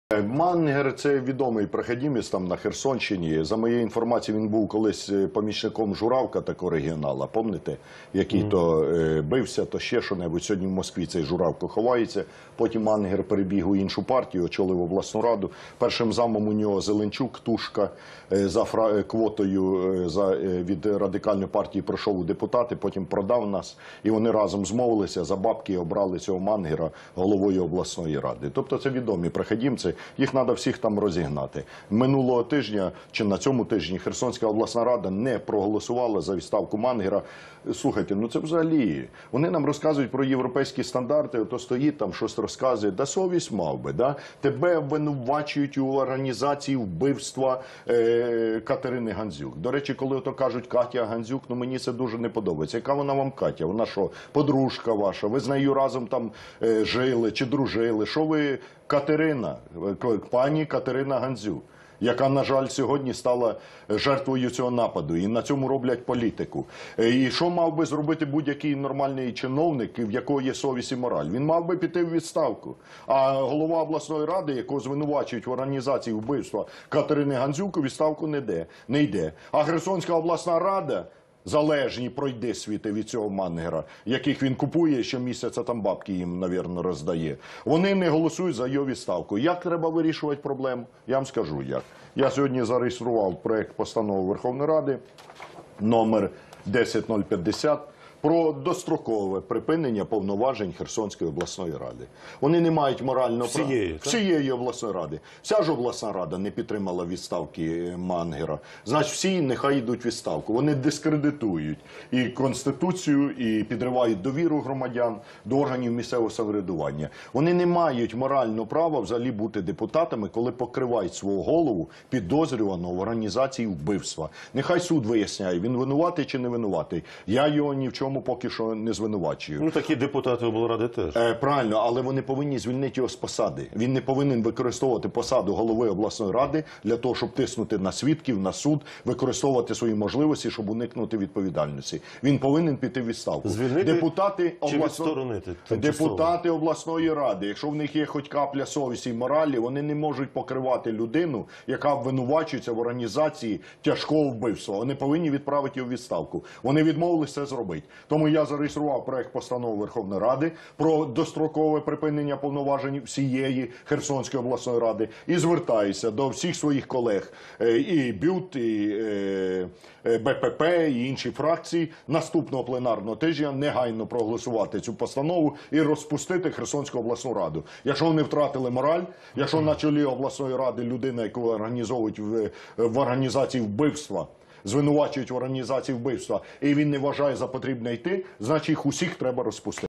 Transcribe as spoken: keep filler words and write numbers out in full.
Мангер – це відомий проходимець там на Херсонщині. За моєю інформацією, він був колись помічником Журавка, такого регіонала, пам'ятаєте? Який mm. то е, бився, то ще що-небудь. Сьогодні в Москві цей Журавко ховається. Потім Мангер перебіг у іншу партію, очолив обласну раду. Першим замом у нього Зеленчук, Тушка, е, за фра... квотою е, за, е, від Радикальної партії пройшов у депутати, потім продав нас. І вони разом змовилися, за бабки обрали цього Мангера головою обласної ради. Тобто це відомі проходимці. Їх треба всіх там розігнати. Минулого тижня, чи на цьому тижні, Херсонська обласна рада не проголосувала за відставку Мангера. Слухайте, ну це взагалі, вони нам розказують про європейські стандарти, то стоїть там, щось розказує. Да совість мав би, да? Тебе обвинувачують у організації вбивства е Катерини Гандзюк. До речі, коли ото кажуть Катя Гандзюк, ну мені це дуже не подобається. Яка вона вам Катя? Вона що, подружка ваша? Ви з нею разом там е жили чи дружили? Що ви, Катерина, пані Катерина Гандзюк, яка, на жаль, сьогодні стала жертвою цього нападу, і на цьому роблять політику. І що мав би зробити будь-який нормальний чиновник, в якого є совість і мораль? Він мав би піти в відставку. А голова обласної ради, якого звинувачують в організації вбивства Катерини Гандзюк, у відставку не йде. Не йде. А Херсонська обласна рада, залежні пройди світи від цього Мангера, яких він купує, щомісяця там бабки їм, навірно, роздає. Вони не голосують за його відставку. Як треба вирішувати проблему? Я вам скажу як. Я сьогодні зареєстрував проект постанови Верховної Ради номер десять нуль п'ятдесят про дострокове припинення повноважень Херсонської обласної ради. Вони не мають морального права. Всієї, Всієї обласної ради. Вся ж обласна рада не підтримала відставки Мангера. Значить, всі нехай йдуть у відставку. Вони дискредитують і Конституцію, і підривають довіру громадян до органів місцевого самоврядування. Вони не мають морального права взагалі бути депутатами, коли покривають свого голову підозрюваного в організації вбивства. Нехай суд виясняє, він винуватий чи не винуватий. Я його ні в чому поки що не звинувачую. Ну, такі депутати облради теж. Е, правильно, але вони повинні звільнити його з посади. Він не повинен використовувати посаду голови обласної ради для того, щоб тиснути на свідків, на суд, використовувати свої можливості, щоб уникнути відповідальності. Він повинен піти в відставку. Звільнити депутати чи обласно... відсторонити? Депутати обласної ради, якщо в них є хоч капля совісті і моралі, вони не можуть покривати людину, яка обвинувачується в організації тяжкого вбивства. Вони повинні відправити його в відставку. Вони відмовилися це зробити. Тому я зареєстрував проект постанови Верховної Ради про дострокове припинення повноважень всієї Херсонської обласної ради і звертаюся до всіх своїх колег і БЮТ, і БПП, і інші фракції наступного пленарного тижня негайно проголосувати цю постанову і розпустити Херсонську обласну раду. Якщо вони втратили мораль, якщо на чолі обласної ради людина, яку організовують в, в організації вбивства, звинувачують в організації вбивства, і він не вважає за потрібне йти, значить їх усіх треба розпустити.